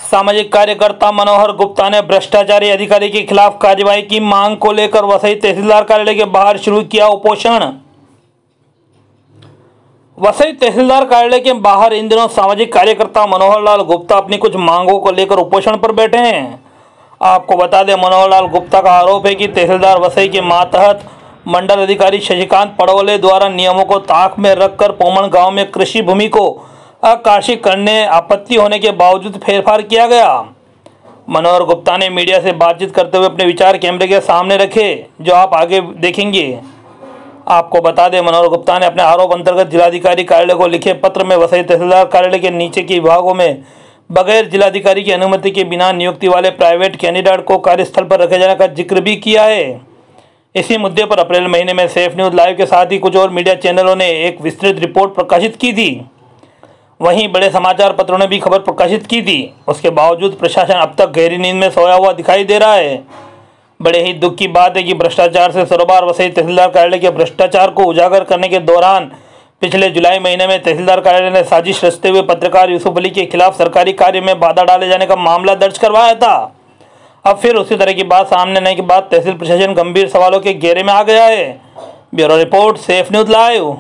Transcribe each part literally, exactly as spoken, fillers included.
सामाजिक कार्यकर्ता मनोहर गुप्ता ने भ्रष्टाचारी अधिकारी के खिलाफ कार्रवाई की मांग को लेकर वसई तहसीलदार कार्यालय के बाहर शुरू किया उपोषण। वसई तहसीलदार कार्यालय के बाहर इन दिनों सामाजिक कार्यकर्ता मनोहर लाल गुप्ता अपनी कुछ मांगों को लेकर उपोषण पर बैठे हैं। आपको बता दें, मनोहर लाल गुप्ता का आरोप है कि तहसीलदार वसई के मातहत मंडल अधिकारी शशिकांत पड़वले द्वारा नियमों को ताक में रखकर पोमण गांव में कृषि भूमि को आकाशित करने आपत्ति होने के बावजूद फेरफार किया गया। मनोहर गुप्ता ने मीडिया से बातचीत करते हुए अपने विचार कैमरे के सामने रखे, जो आप आगे देखेंगे। आपको बता दें, मनोहर गुप्ता ने अपने आरोप अंतर्गत जिलाधिकारी कार्यालय को लिखे पत्र में वसई तहसीलदार कार्यालय के नीचे के विभागों में बगैर जिलाधिकारी की अनुमति के बिना नियुक्ति वाले प्राइवेट कैंडिडेट को कार्यस्थल पर रखे जाने का जिक्र भी किया है। इसी मुद्दे पर अप्रैल महीने में सेफ न्यूज़ लाइव के साथ ही कुछ और मीडिया चैनलों ने एक विस्तृत रिपोर्ट प्रकाशित की थी। वहीं बड़े समाचार पत्रों ने भी खबर प्रकाशित की थी। उसके बावजूद प्रशासन अब तक गहरी नींद में सोया हुआ दिखाई दे रहा है। बड़े ही दुख की बात है कि भ्रष्टाचार से सरोबार वसई तहसीलदार कार्यालय के भ्रष्टाचार को उजागर करने के दौरान पिछले जुलाई महीने में तहसीलदार कार्यालय ने साजिश रचते हुए पत्रकार यूसुफ अली के खिलाफ सरकारी कार्य में बाधा डाले जाने का मामला दर्ज करवाया था। अब फिर उसी तरह की बात सामने आने के बाद तहसील प्रशासन गंभीर सवालों के घेरे में आ गया है। Bureau report, safe news live.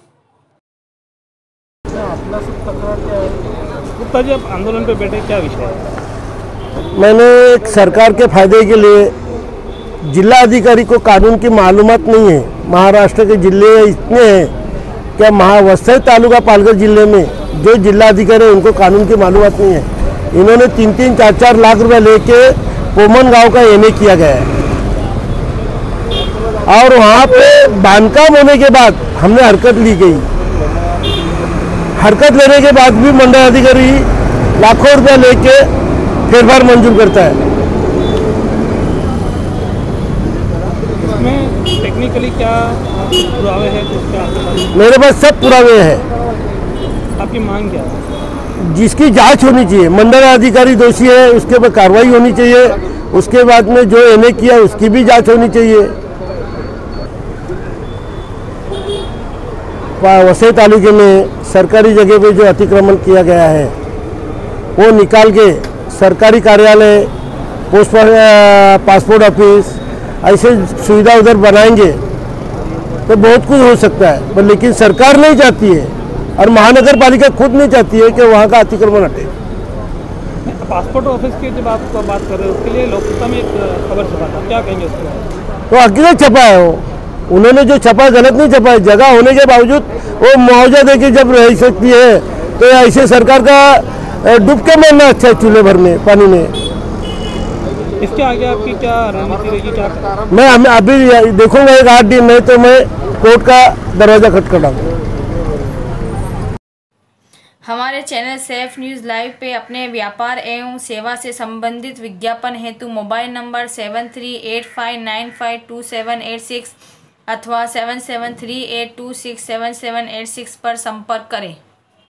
Gupta ji, आप आंदोलन पे बैठे, क्या विषय है? मैंने एक सरकार के फायदे के लिए, जिला अधिकारी को कानून की मालूमात नहीं है। महाराष्ट्र के जिले इतने हैं क्या, महावसई तालुका पालघर जिले में जो जिला अधिकारी है उनको कानून की मालूमात नहीं है। इन्होंने तीन तीन चार चार लाख रुपए लेके पोमन गांव का एमए किया गया है और वहाँ पे बांधकाम होने के बाद हमने हरकत ली गई। हरकत लेने के बाद भी मंडल अधिकारी लाखों रुपया लेके फेरफार मंजूर करता है। इसमें टेक्निकली क्या पुरावे हैं? तो मेरे पास सब पुरावे हैं। आपकी मांग क्या है? जिसकी जांच होनी चाहिए, मंडल अधिकारी दोषी है उसके ऊपर कार्रवाई होनी चाहिए। उसके बाद में जो एमए किया उसकी भी जांच होनी चाहिए। वसई तालुके में सरकारी जगह पे जो अतिक्रमण किया गया है वो निकाल के सरकारी कार्यालय, पोस्ट पासपोर्ट ऑफिस ऐसे सुविधा उधर बनाएंगे तो बहुत कुछ हो सकता है, पर लेकिन सरकार नहीं चाहती है और महानगर पालिका खुद नहीं चाहती है कि वहाँ का अतिक्रमण हटे। पासपोर्ट ऑफिस की जब आप बात कर रहे हो, उसके लिए लोकसभा में एक खबर छपा था, क्या कहेंगे उसके बारे? तो अकेले छपा है वो, उन्होंने जो छपा गलत नहीं छपा है। जगह होने के बावजूद वो मुआवजा देके जब रह सकती है तो ऐसे सरकार का डूब के मरना अच्छा है चूल्हे भर में पानी में। इसके आगे आपकी क्या रणनीति रहेगी? क्या मैं हमें अभी देखूंगा एक आठ दिन, नहीं तो मैं कोर्ट का दरवाजा खटखटाऊंगा। हमारे चैनल सेफ न्यूज़ लाइव पे अपने व्यापार एवं सेवा से संबंधित विज्ञापन हेतु mobile number seven three eight five nine five two seven eight six अथवा seven seven three eight two six seven seven eight six पर संपर्क करें।